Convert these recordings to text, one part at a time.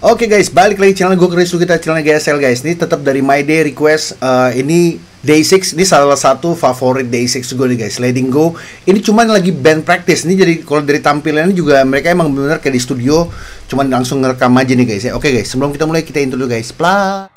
Oke guys, balik lagi channel gue Chris, kita channel GSL guys. Ini tetap dari My Day Request. Ini Day 6, ini salah satu favorit Day 6 gue nih guys, Letting Go. Ini cuman lagi band practice. Ini jadi kalau dari tampilannya juga mereka emang bener kayak di studio, cuman langsung ngerekam aja nih guys ya. Oke guys, sebelum kita mulai kita intro dulu guys. Play.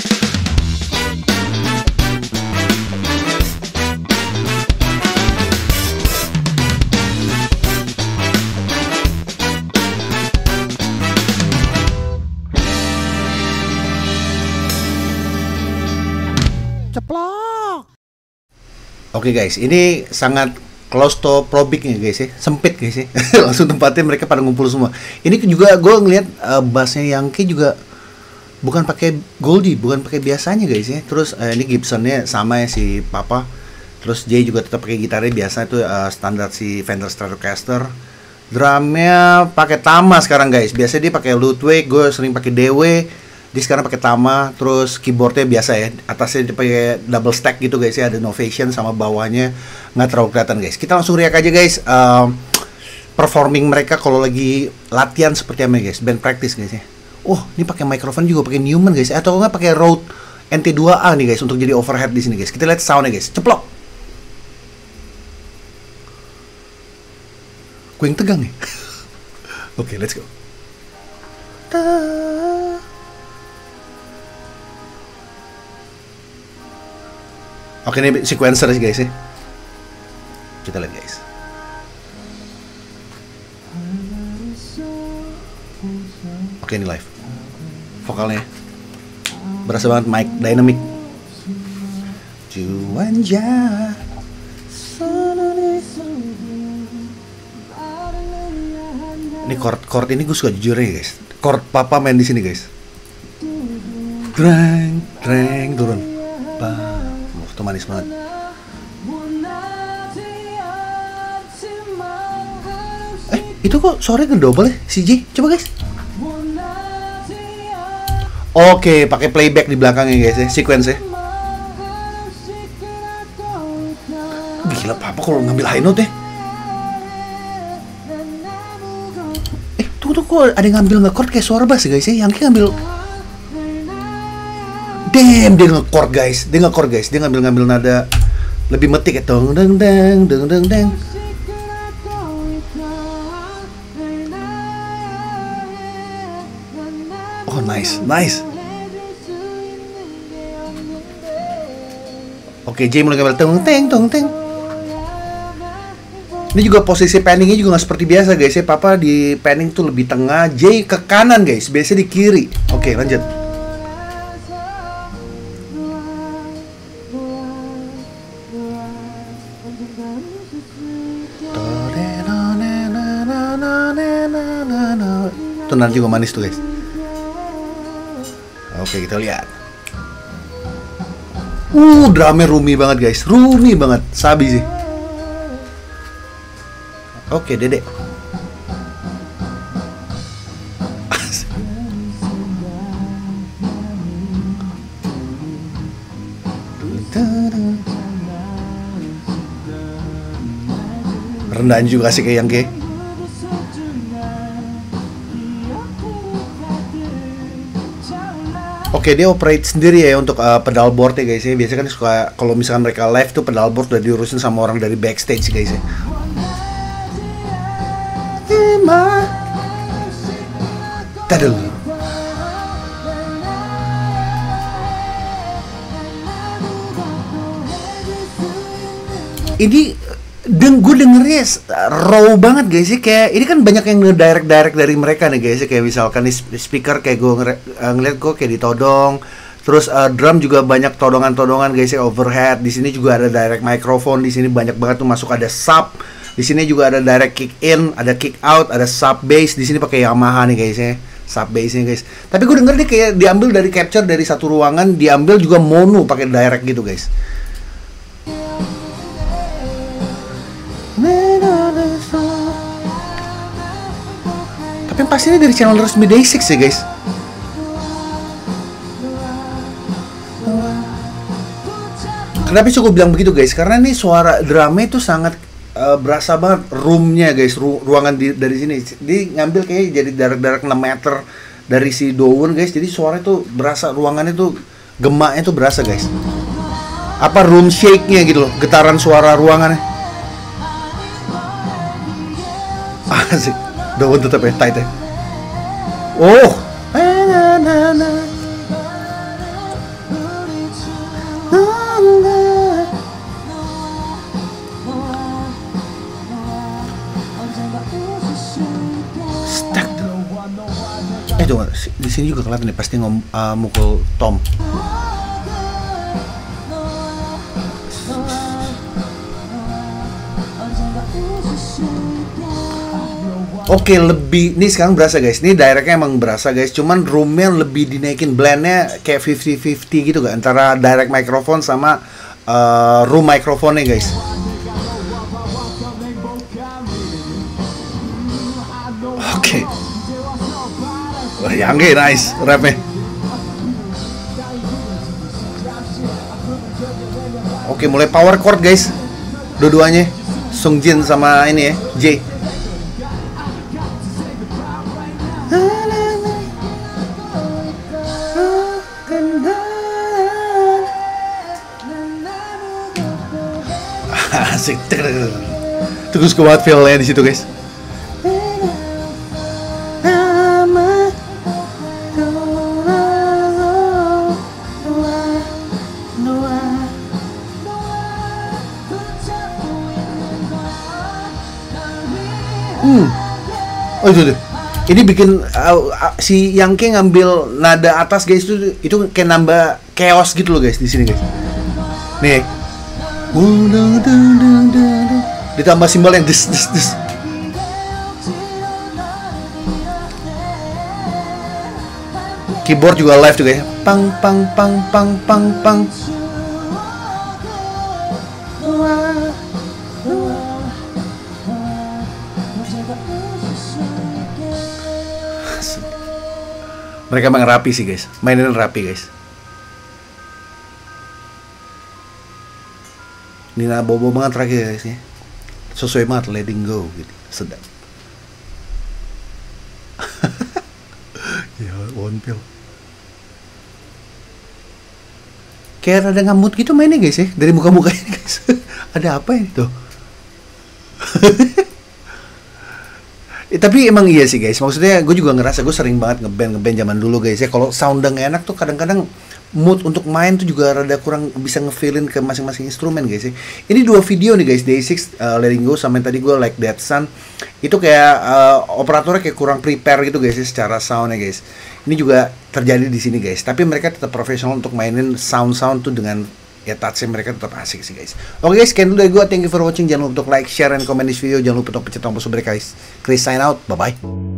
Oke guys, ini sangat claustrophobic nih guys ya, sempit guys ya. Langsung tempatnya mereka pada ngumpul semua. Ini juga gue ngeliat bassnya Yankee juga bukan pakai Goldie, bukan pakai biasanya guys ya. Terus ini Gibsonnya sama ya si Papa. Terus Jay juga tetap pakai gitarnya biasa itu standar si Fender Stratocaster. Drumnya pakai Tama sekarang guys. Biasanya dia pakai Ludwig, gue sering pakai DW. Dia sekarang pakai Tama, terus keyboardnya biasa ya, atasnya dia pakai double stack gitu guys ya, ada Novation sama bawahnya nggak terlalu kelihatan guys. Kita langsung react aja guys, performing mereka kalau lagi latihan seperti apa guys, band practice guys ya. Oh, ini pakai mikrofon juga pakai Neumann guys, atau nggak pakai Rode NT2A nih guys untuk jadi overhead di sini guys. Kita lihat soundnya guys, ceplok. Gue yang tegang nih. Oke, let's go. Oke, ini sequencer guys ya. Kita lihat guys. Oke, ini live. Vokalnya berasa banget mic dynamic. Juanja. Ini chord ini gue suka jujur ya guys. Chord Papa main di sini guys. Dreng, dreng, turun. Itu manis banget. Itu kok suaranya ngedouble ya si J? Coba guys. Oke, pakai playback di belakangnya guys ya, sequence ya. Gila Papa kalau ngambil high note ya. Tunggu kok ada yang ngambil nge-chord kayak suara bass guys ya. Yang ngambil damn, dia nge-chord guys, dia ngambil nada lebih metik ya, dong deng deng deng deng deng. Oh nice. Oke, Jay mulai ngambil teng teng teng teng. Ini juga posisi panningnya juga nggak seperti biasa guys ya. Papa di panning tuh lebih tengah, Jay ke kanan guys, biasa di kiri. Oke, lanjut. Itu nanti juga manis tuh guys. Oke, kita lihat. Drumnya roomy banget guys, roomy banget, sabi sih. Oke, Dedek. Rendahan juga sih kayak yang kayak. Oke, dia operate sendiri ya untuk pedal board ya guys ya. Biasanya kan suka kalau misalkan mereka live tuh pedal board udah diurusin sama orang dari backstage guys ya. Tadul. Ini gue dengernya raw banget guys ya, kayak ini kan banyak yang ngedirect dari mereka nih guys ya, kayak misalkan di speaker kayak gue ngeliat gue kayak ditodong, terus drum juga banyak todongan guys ya, overhead. Di sini juga ada direct microphone, di sini banyak banget tuh masuk, ada sub, di sini juga ada direct kick in, ada kick out, ada sub bass. Di sini pakai Yamaha nih guys ya, sub bassnya guys. Tapi gue denger dia kayak diambil dari capture dari satu ruangan, diambil juga mono pakai direct gitu guys. Tapi yang pasti ini dari channel resmi Day 6 ya guys. Kenapa sih gue bilang begitu guys? Karena nih suara drumnya itu sangat berasa banget roomnya guys, ruangan dari sini. Dia ngambil kayak jadi darak-darak 6 meter dari si Dowon guys, jadi suaranya tuh berasa, ruangannya tuh gemaknya tuh berasa guys. Apa room shake-nya gitu loh, getaran suara ruangannya. Asik, Dowon tetap ya tight ya. Oh, stuck tuh. Coba di sini juga kelihatan nih pasti mukul Tom. Oke, lebih ini sekarang berasa guys. Ini directnya emang berasa guys. Cuman roomnya lebih dinaikin, blendnya kayak 50-50 gitu gak antara direct microphone sama room microphone-nya guys. Oke. Yang nice rapnya. Oke, mulai power chord guys. Dua-duanya Sung Jin sama ini ya, J. Asik. Terus kuat feel-nya di situ guys. Oh itu tuh. Ini bikin si Yangke ngambil nada atas guys, itu kayak nambah chaos gitu loh guys di sini guys. Nih. Ditambah simbol yang des. Keyboard juga live juga ya. Pang pang pang pang pang pang. Mereka emang rapi sih guys, mainan rapi guys. Nina bobo banget terakhir guys ya. Sesuai banget, letting go gitu, sedap. Ya, one pill. Kayak rada ngamut gitu mainnya guys ya, dari muka-mukanya guys. Ada apa ini tuh? Tapi emang iya sih guys, maksudnya gue juga ngerasa gue sering banget ngeband zaman dulu guys ya. Kalau soundnya nggak enak tuh kadang-kadang mood untuk main tuh juga rada kurang bisa ngefeelin ke masing-masing instrumen guys ya. Ini dua video nih guys, Day6 Letting Go sama yang tadi gue Like That Sun. Itu kayak operatornya kayak kurang prepare gitu guys ya secara soundnya guys. Ini juga terjadi di sini guys, tapi mereka tetap profesional untuk mainin sound tuh dengan ya touch-nya mereka tetap asik sih guys. Oke guys, sekian dulu dari gue. Thank you for watching. Jangan lupa untuk like, share, and comment this video. Jangan lupa untuk pencet tombol subscribe guys. Chris sign out. Bye bye.